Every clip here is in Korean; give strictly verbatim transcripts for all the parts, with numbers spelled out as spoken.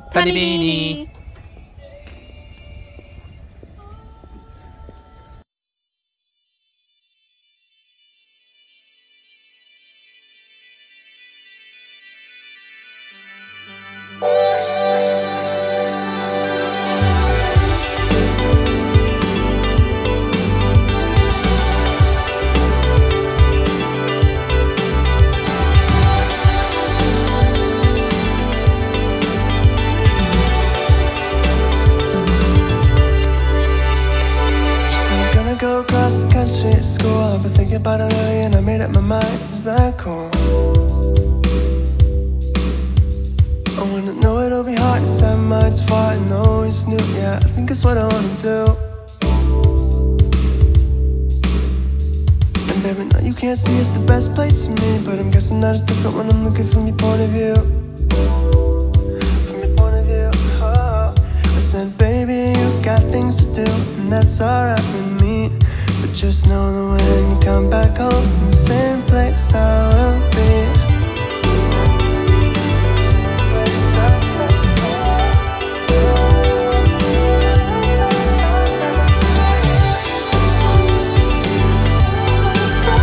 타니비니. Go across the country to school. I've been thinking about it early and I made up my mind. Is that cool? I wanna know it'll be hard inside my mind's far and always new. Yeah, I think it's what I wanna do. And baby, no, you can't see it's the best place for me, but I'm guessing that it's different when I'm looking from your point of view. From your point of view, oh. I said, baby, you got things to do, and that's alright with me. But just know that when you come back home, in the same place I will be. Same place I will be. Same place I will be. Same place I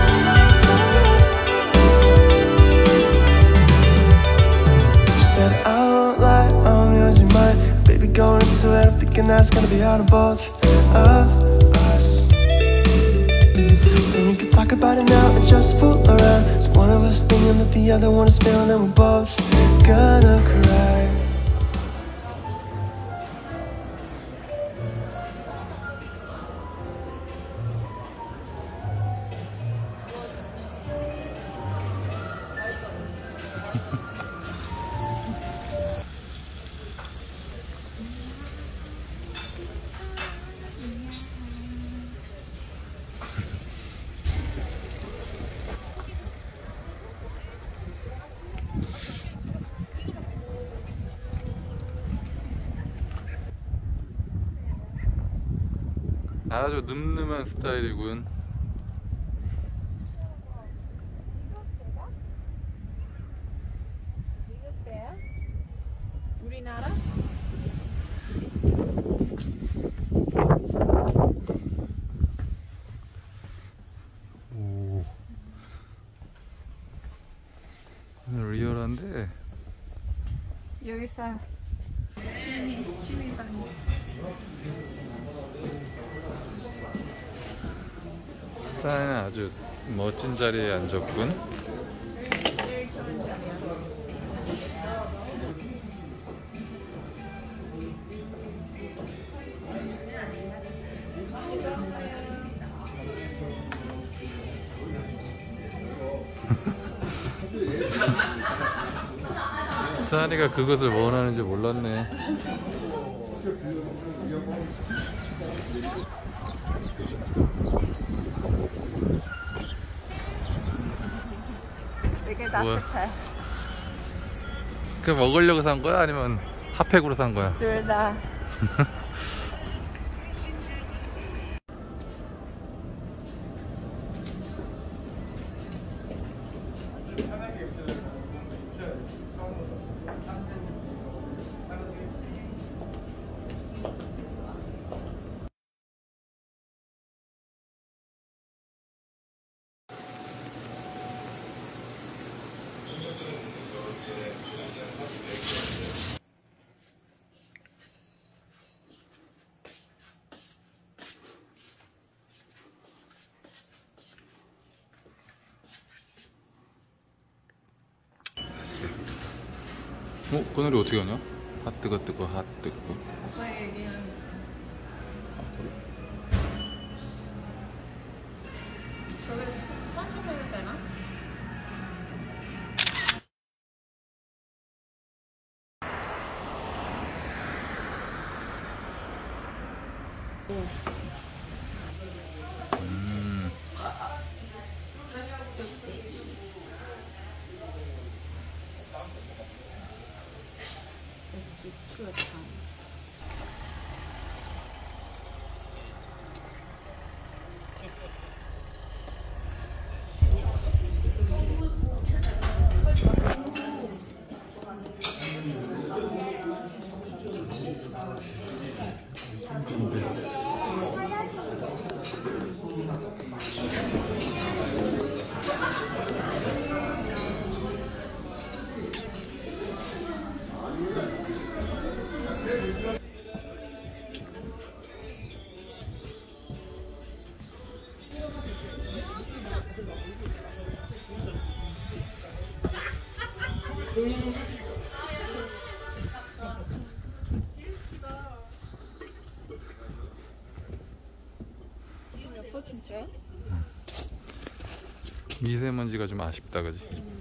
will be. You said I won't lie, I'm yours, you're mine. Baby, going into it, I'm thinking that's gonna be hard on both of us. So we could talk about it now and just fool around. It's one of us thinking that the other one is feeling that we're both gonna cry. 아주 늠름한 스타일이군. 우리나라? 오, 리얼한데. 여기서 취미, 취미방. 사연은 아주 멋진 자리에 앉았군. 제일 좋은 자리야. 사연이가 그것을 원하는지 몰랐네. 되게 뭐야? 따뜻해. 그 먹으려고 산 거야? 아니면 핫팩으로 산 거야? 둘 다. 어? 그 노래 어떻게 하냐? 핫 뜨거 뜨거 핫 뜨거. 오빠 얘기하는 거. 저기 산책해도 되나? 음. 추웠다. 예뻐 진짜? 미세먼지가 좀 아쉽다, 그지?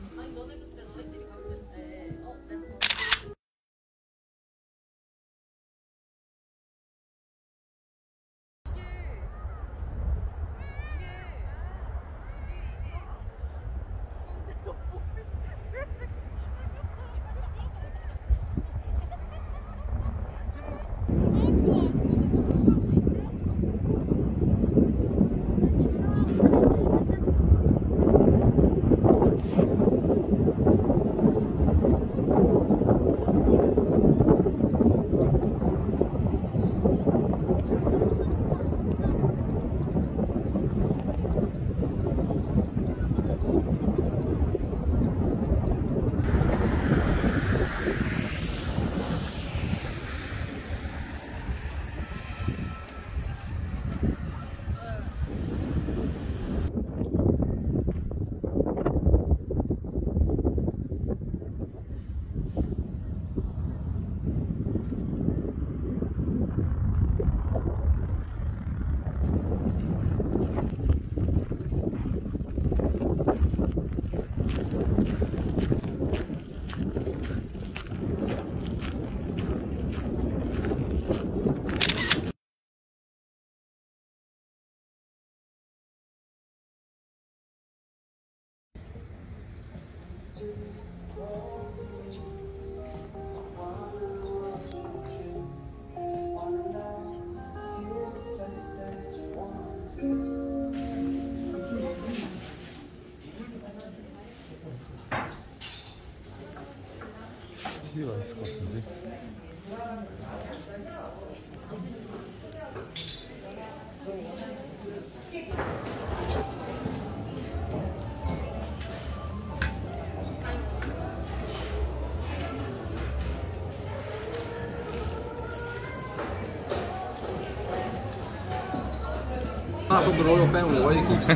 이게 맛있을 것 같은데. Ah, from the royal family, why you keep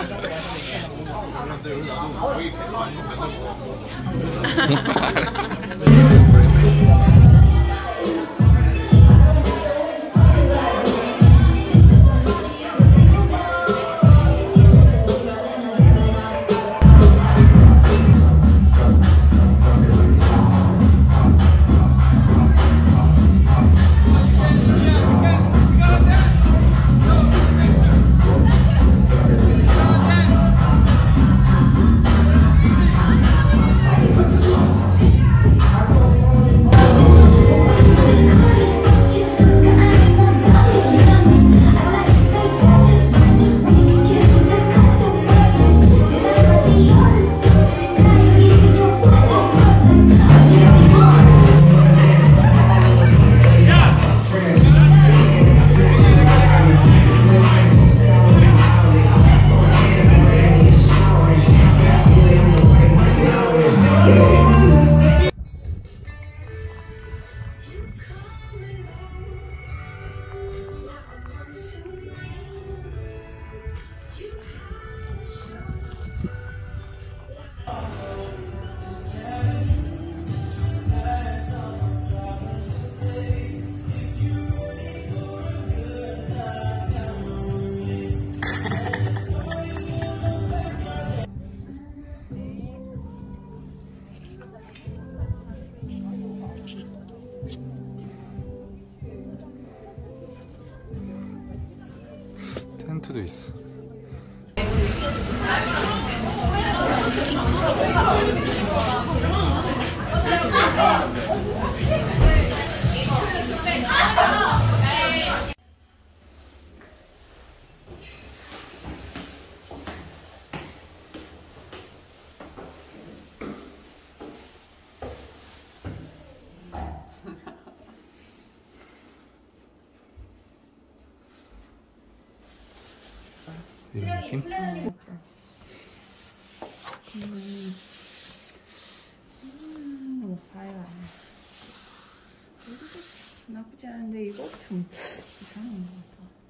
텐트도 있어. 이런 느낌? 음, 오빠야. 이것도 나쁘지 않은데 이거 좀 이상한 것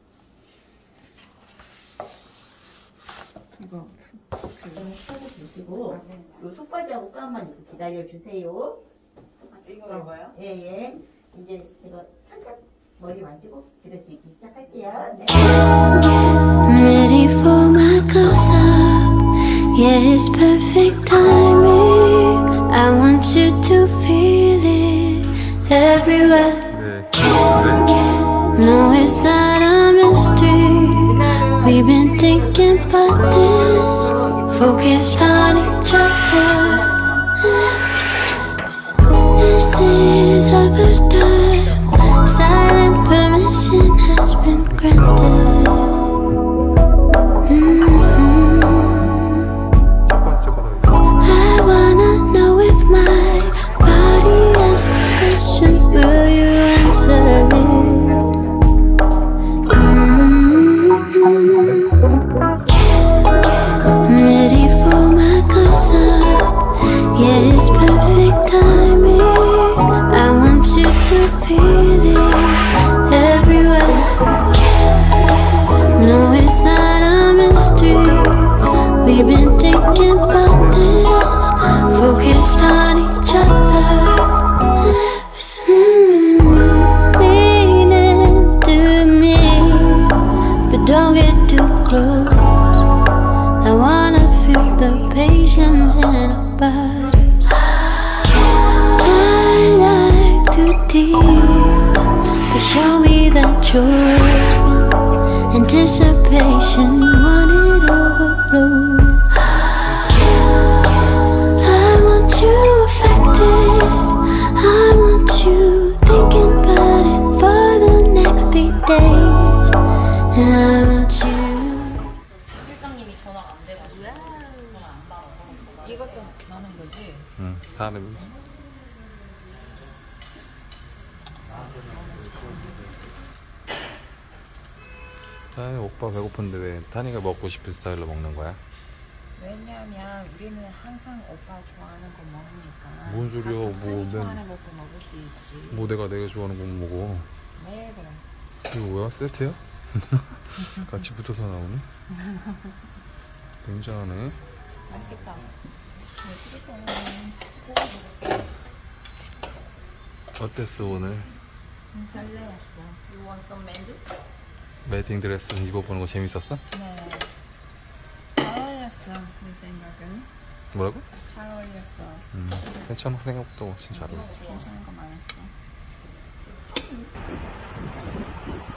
같아. 이거 좀 하고 계시고 요 속바지하고 깜만 이렇게 기다려 주세요. 이거 입어요? 예예. 이제 제가 살짝 머리 만지고 드레스 입기 시작할게요. 네. I'm ready for my close-up. Yeah, it's perfect timing. I want you to feel it everywhere. 네. 네. No, it's not a mystery. We've been thinking about this, focused on each other. This is our first time. Silent permission has been granted. Mm-hmm. 첫 번째 거다. I wanna know if my body asks the question, will you answer it? Mm-hmm. I'm ready for my close-up. Yeah, it's perfect timing. I want you to feel it everywhere. No, it's not a mystery. We've been thinking about this, focused on each other. Lips, mm, lean into me, but don't get too close. I wanna feel the patience in our bodies. I like to tease, to show me that you're real. Anticipation, want it overflow. I want you affected. I want you thinking about it for the next three days. And I want you. 실장님이 전화가 안 돼가지고 전화 안 받아. 이것도 나는 거지. 응, 다른. 다니 오빠 배고픈데 왜 다니가 먹고 싶은 스타일로 먹는 거야? 왜냐면 우리는 항상 오빠 좋아하는 거 먹으니까. 뭔 소리야? 뭐, 뭐 좋아하는 내, 것도 먹을 수 있지. 뭐 내가 내가 좋아하는 거 먹어. 네 그래. 이거 뭐야? 세트야? 같이 붙어서 나오네? 굉장하네. 맛있겠다. 어땠어 오늘? 설레였어. You want some mandu? 웨딩 드레스 입어보는 거 재밌었어? 네. 잘 어울렸어. 내 생각은. 뭐라고? 잘 어울렸어. 음, 괜찮아. 생각보다 훨씬 잘 어울려. 괜찮은 거 많았어.